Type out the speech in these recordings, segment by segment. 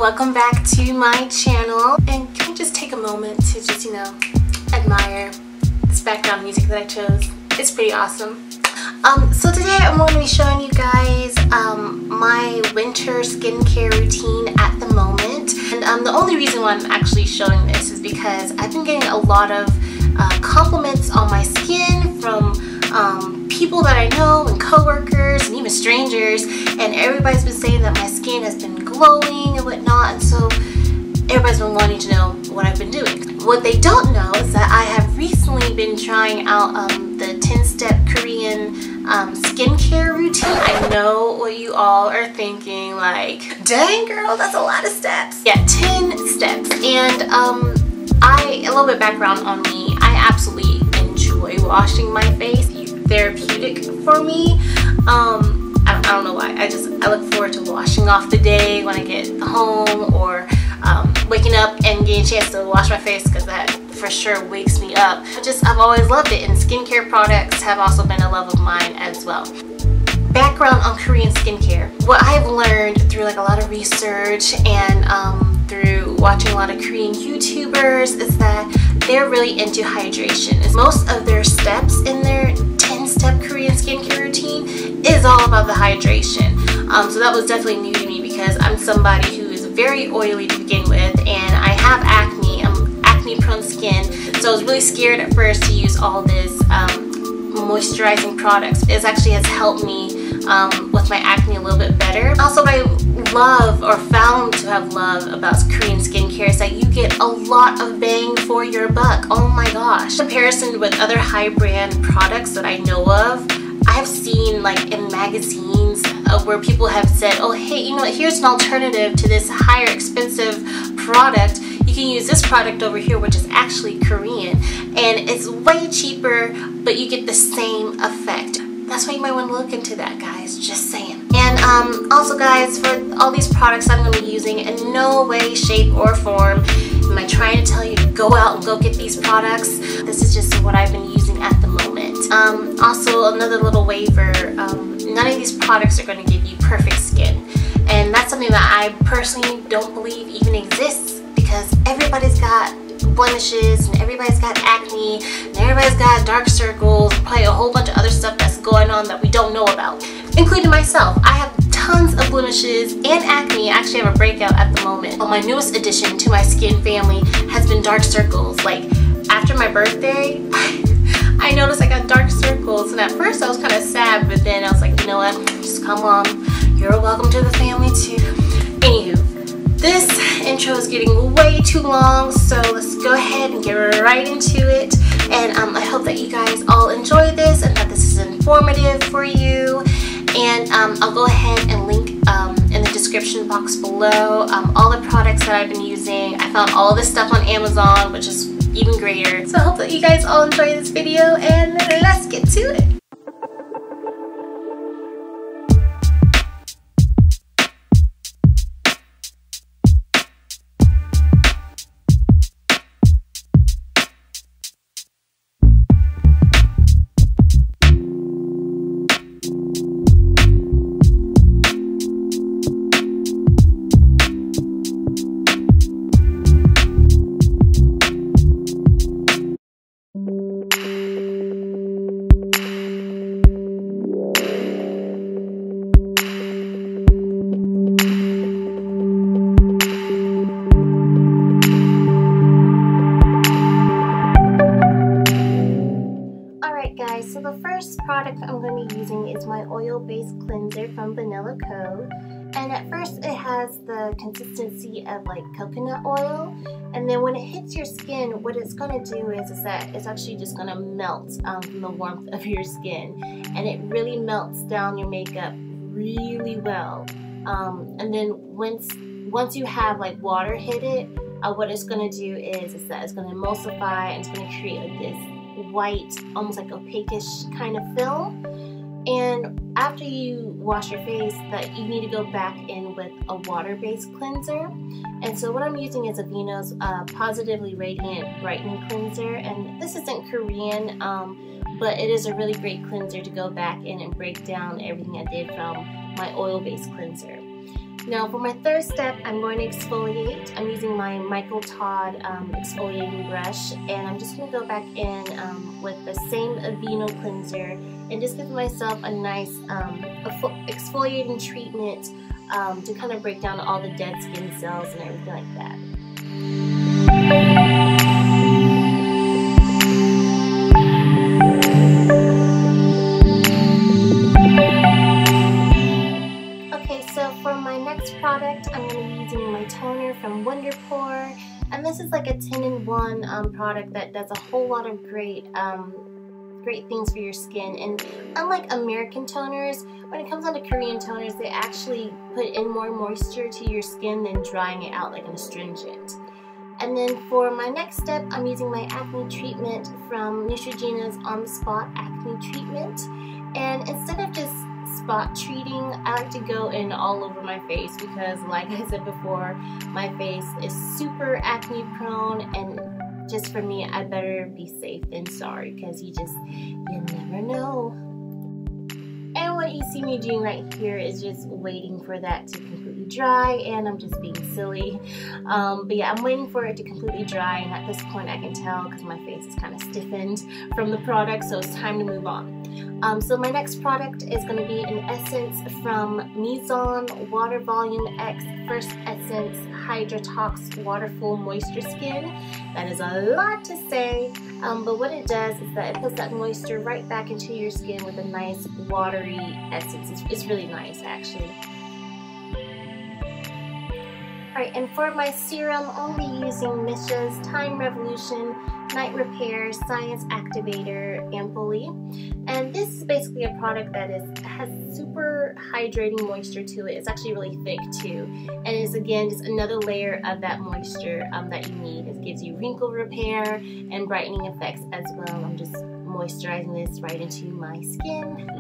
welcome back to my channel. And can we just take a moment to just, admire this background music that I chose? It's pretty awesome. So today I'm going to be showing you guys my winter skincare routine at the moment. And the only reason why I'm actually showing this is because I've been getting a lot of compliments on my skin from people that I know and coworkers and even strangers, and everybody's been saying that my skin has been glowing and whatnot, and so everybody's been wanting to know what I've been doing. What they don't know is that I have recently been trying out the 10-step Korean skincare routine. I know what you all are thinking, like, dang girl, that's a lot of steps. Yeah, 10 steps. And a little bit background on me, I absolutely enjoy washing my face. Therapeutic for me. I don't know why. I look forward to washing off the day when I get home, or waking up and getting a chance to wash my face, because that for sure wakes me up. I've always loved it, and skincare products have also been a love of mine as well. Background on Korean skincare. What I've learned through a lot of research and through watching a lot of Korean YouTubers is that they're really into hydration. Most of their steps in their 10-step Korean skincare routine is all about the hydration. So that was definitely new to me, because I'm somebody who is very oily to begin with, and I have acne. I'm acne-prone skin, so I was really scared at first to use all this moisturizing products. It actually has helped me with my acne a little bit better. Also, what I love, or found to have loved, about Korean skincare is that you get a lot of bang for your buck. Oh my gosh. In comparison with other high brand products that I know of, I have seen in magazines where people have said, oh hey, here's an alternative to this higher expensive product. You can use this product over here, which is actually Korean, and it's way cheaper, but you get the same effect. That's why you might want to look into that, guys. Just saying. And also, guys, for all these products I'm going to be using, in no way, shape, or form am I trying to tell you to go out and go get these products. This is just what I've been using at the moment. Also, another little waiver, none of these products are going to give you perfect skin. And that's something that I personally don't believe even exists, because everybody's got blemishes, and everybody's got acne, and everybody's got dark circles, and probably a whole bunch of other stuff that's going on that we don't know about, including myself. I have tons of blemishes and acne. I actually have a breakout at the moment. My newest addition to my skin family has been dark circles. After my birthday, I noticed I got dark circles, and at first I was kind of sad, but then I was like, you know what, just come on, you're welcome to the family too. Anywho, this intro is getting way too long, so let's go ahead and get right into it. And I hope that you guys all enjoy this, and that this is informative for you. And I'll go ahead and link in the description box below all the products that I've been using. I found all of this stuff on Amazon, which is even greater. So I hope that you guys all enjoy this video, and let's get to it. So the first product I'm going to be using is my oil-based cleanser from Vanilla Co. And at first it has the consistency of coconut oil, and then when it hits your skin, what it's going to do is that it's actually just going to melt from the warmth of your skin, and it really melts down your makeup really well. And then once you have water hit it, what it's going to do is that it's going to emulsify, and it's going to create this white, almost opaque-ish kind of film. And after you wash your face, that you need to go back in with a water-based cleanser. And so what I'm using is Aveeno's Positively Radiant Brightening Cleanser, and this isn't Korean, but it is a really great cleanser to go back in and break down everything I did from my oil-based cleanser. Now for my third step, I'm going to exfoliate. I'm using my Michael Todd exfoliating brush, and I'm just going to go back in with the same Aveeno cleanser and just give myself a nice exfoliating treatment to kind of break down all the dead skin cells and everything like that. Product, I'm going to be using my toner from Wonderpore, and this is like a 10-in-1 product that does a whole lot of great things for your skin. And unlike American toners, when it comes down to Korean toners, they actually put in more moisture to your skin than drying it out like an astringent. And then for my next step, I'm using my acne treatment from Neutrogena's On The Spot Acne Treatment, and instead of just spot treating, I like to go in all over my face because, like I said before, my face is super acne prone, and just for me, I better be safe than sorry, because you never know. And what you see me doing right here is just waiting for that to completely dry, and I'm just being silly. But yeah, I'm waiting for it to completely dry, and at this point I can tell because my face is kind of stiffened from the product, so it's time to move on. So my next product is going to be an essence from Mizon Water Volume X First Essence Hydrotox Waterful Moisture Skin. That is a lot to say, but what it does is that it puts that moisture right back into your skin with a nice watery essence. It's really nice, actually. Alright, and for my serum, I'll be using Missha's Time Revolution Night Repair Science Activator Ampule. And this is basically a product that has super hydrating moisture to it. It's actually really thick too. And it's, again, just another layer of that moisture that you need. It gives you wrinkle repair and brightening effects as well. I'm just moisturizing this right into my skin.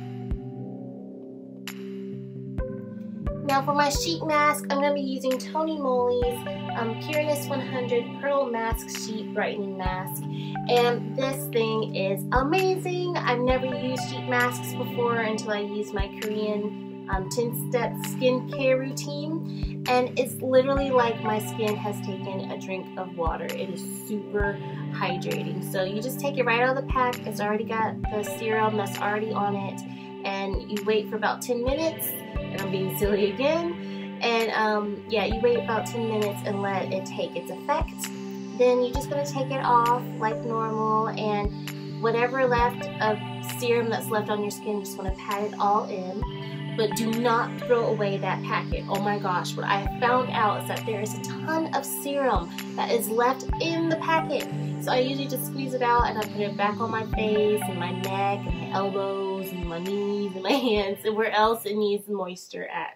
Now for my sheet mask, I'm going to be using Tony Moly's Pureness 100 Pearl Mask Sheet Brightening Mask. And this thing is amazing. I've never used sheet masks before until I used my Korean 10-step skincare routine. And it's literally like my skin has taken a drink of water. It is super hydrating. So you just take it right out of the pack. It's already got the serum that's already on it. And you wait for about 10 minutes. And I'm being silly again, and yeah, you wait about 10 minutes and let it take its effect. Then you're just going to take it off like normal, and whatever left of serum that's left on your skin, you just want to pat it all in, but do not throw away that packet. Oh my gosh, what I found out is that there is a ton of serum that is left in the packet. So I usually just squeeze it out and I put it back on my face and my neck and my elbows and my knees and my hands and where else it needs the moisture at.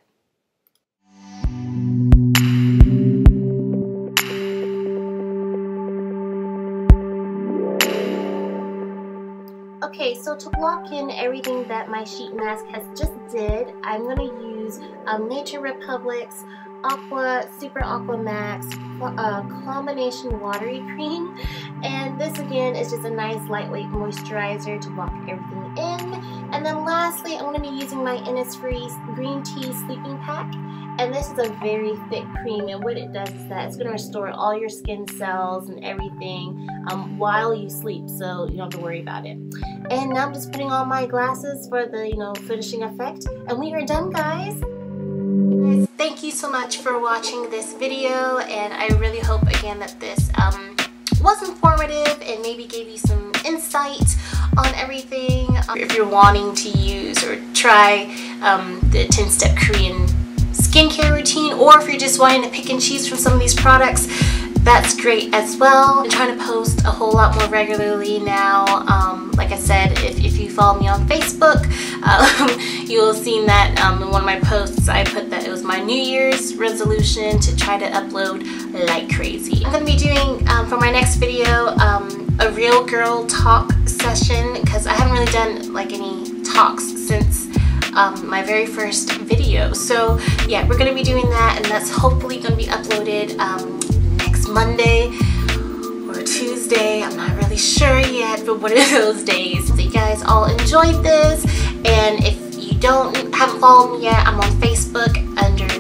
Okay, so to lock in everything that my sheet mask has just did, I'm going to use Nature Republic's Super Aqua Max Combination Watery Cream, and this again is just a nice lightweight moisturizer to lock everything in. And then lastly, I'm going to be using my Innisfree Green Tea Sleeping Pack, and this is a very thick cream, and what it does is that it's going to restore all your skin cells and everything while you sleep, so you don't have to worry about it. And now I'm just putting on my glasses for the finishing effect, and we are done, guys. Thank you so much for watching this video, and I really hope again that this was informative and maybe gave you some insight on everything. If you're wanting to use or try the 10-step Korean skincare routine, or if you're just wanting to pick and choose from some of these products, that's great as well. I'm trying to post a whole lot more regularly now. Like I said, if you follow me on Facebook, you will have seen that in one of my posts I put that it was my New Year's resolution to try to upload like crazy. I'm going to be doing, for my next video, a real girl talk session, because I haven't really done like any talks since my very first video. So yeah, we're going to be doing that, and that's hopefully going to be uploaded next Monday or Tuesday. I'm not really sure yet, but one of those days. So you guys all enjoyed this, and if you haven't followed me yet, I'm on Facebook under the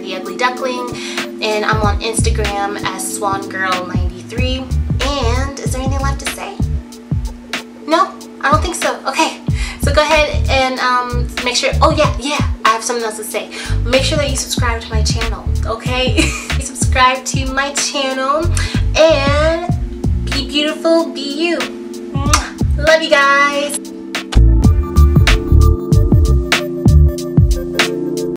Duckling, and I'm on Instagram as SwanGirl93. And is there anything left to say? No? I don't think so. Okay, so go ahead and make sure, oh yeah, I have something else to say. Make sure that you subscribe to my channel, okay? Subscribe to my channel, and be beautiful, be you. Love you guys.